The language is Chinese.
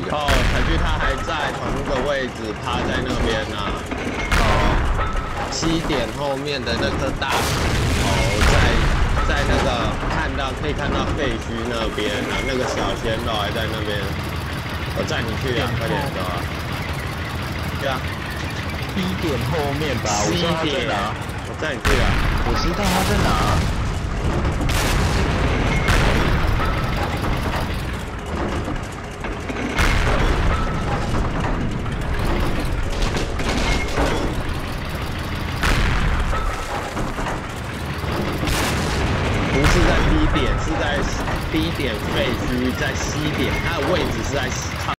哦，彩菊他还在同一个位置趴在那边呢、哦，7点后面的那颗大石头在那个可以看到废墟那边啊，那个小鲜肉还在那边。我载你去啊，快点走啊！对啊 1点后面吧，我知道他在哪。 我载你去啊！ 我知道他在哪。 不是在 B 点，是在 B 点废墟，在 C 点，它的位置是在靠